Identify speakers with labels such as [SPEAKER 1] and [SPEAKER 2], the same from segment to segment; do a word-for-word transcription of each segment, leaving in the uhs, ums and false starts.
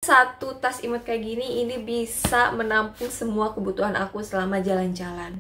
[SPEAKER 1] Satu tas imut kayak gini, ini bisa menampung semua kebutuhan aku selama jalan-jalan.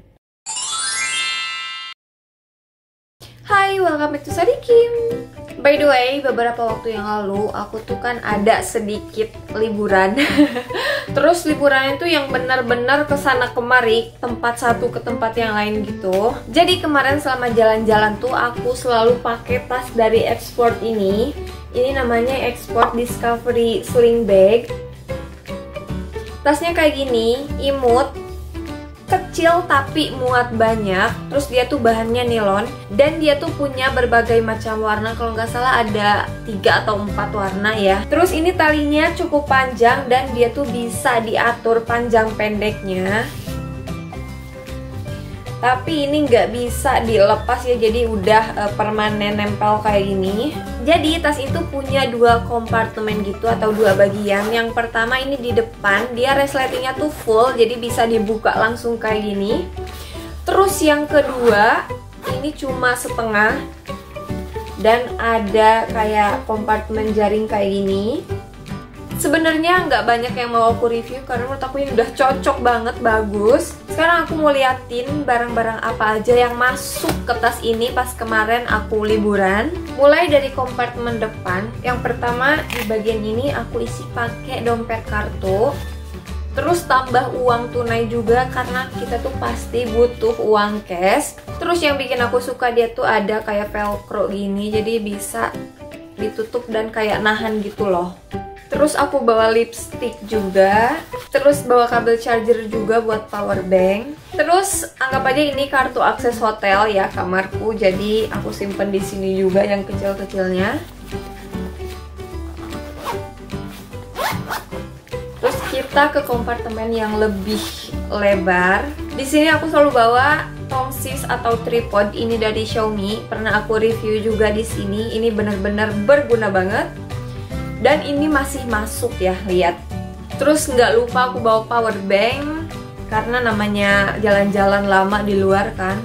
[SPEAKER 1] Hai, welcome back to Sadikim. By the way, beberapa waktu yang lalu aku tuh kan ada sedikit liburan. Terus liburannya tuh yang benar-benar kesana kemari, tempat satu ke tempat yang lain gitu. Jadi kemarin selama jalan-jalan tuh aku selalu pakai tas dari Export ini. Ini namanya Export Discovery Sling Bag. Tasnya kayak gini, imut, kecil tapi muat banyak. Terus dia tuh bahannya nilon dan dia tuh punya berbagai macam warna. Kalau nggak salah ada tiga atau empat warna ya. Terus ini talinya cukup panjang dan dia tuh bisa diatur panjang pendeknya. Tapi ini nggak bisa dilepas ya, jadi udah uh, permanen nempel kayak gini. Jadi tas itu punya dua kompartemen gitu atau dua bagian. Yang pertama ini di depan, dia resletingnya tuh full, jadi bisa dibuka langsung kayak gini. Terus yang kedua, ini cuma setengah dan ada kayak kompartemen jaring kayak gini. Sebenarnya nggak banyak yang mau aku review karena menurut aku ini udah cocok banget, bagus. Sekarang aku mau liatin barang-barang apa aja yang masuk ke tas ini pas kemarin aku liburan. Mulai dari kompartemen depan. Yang pertama di bagian ini aku isi pakai dompet kartu. Terus tambah uang tunai juga karena kita tuh pasti butuh uang cash. Terus yang bikin aku suka dia tuh ada kayak velcro gini, jadi bisa ditutup dan kayak nahan gitu loh. Terus aku bawa lipstick juga. Terus bawa kabel charger juga buat power bank. Terus anggap aja ini kartu akses hotel ya kamarku. Jadi aku simpen di sini juga yang kecil-kecilnya. Terus kita ke kompartemen yang lebih lebar. Di sini aku selalu bawa tongsis atau tripod ini dari Xiaomi. Pernah aku review juga di sini. Ini benar-benar berguna banget. Dan ini masih masuk ya, lihat. Terus nggak lupa aku bawa power bank karena namanya jalan-jalan lama di luar kan.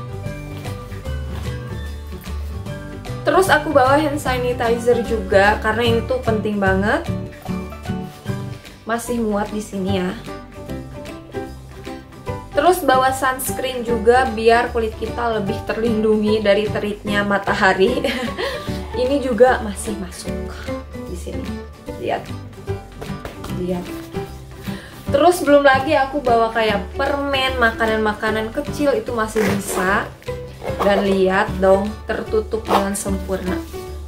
[SPEAKER 1] Terus aku bawa hand sanitizer juga karena ini tuh penting banget. Masih muat di sini ya. Terus bawa sunscreen juga biar kulit kita lebih terlindungi dari teriknya matahari. Ini juga masih masuk di sini. Lihat, lihat. Terus belum lagi aku bawa kayak permen, makanan-makanan kecil itu masih bisa. Dan lihat dong, tertutup dengan sempurna.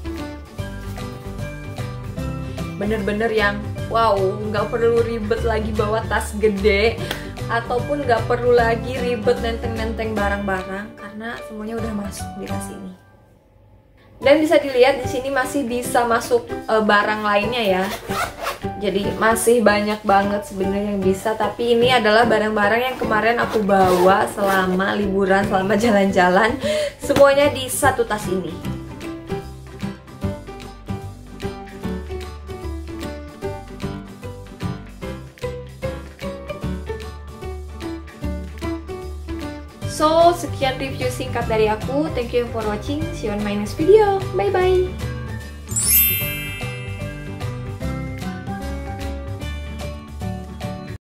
[SPEAKER 1] Bener-bener yang wow, nggak perlu ribet lagi bawa tas gede, ataupun nggak perlu lagi ribet nenteng-nenteng barang-barang karena semuanya udah masuk di tas ini. Dan bisa dilihat di sini masih bisa masuk e, barang lainnya ya. Jadi masih banyak banget sebenarnya yang bisa. Tapi ini adalah barang-barang yang kemarin aku bawa selama liburan, selama jalan-jalan. Semuanya di satu tas ini. So, sekian review singkat dari aku. Thank you for watching. See you on my next video. Bye-bye.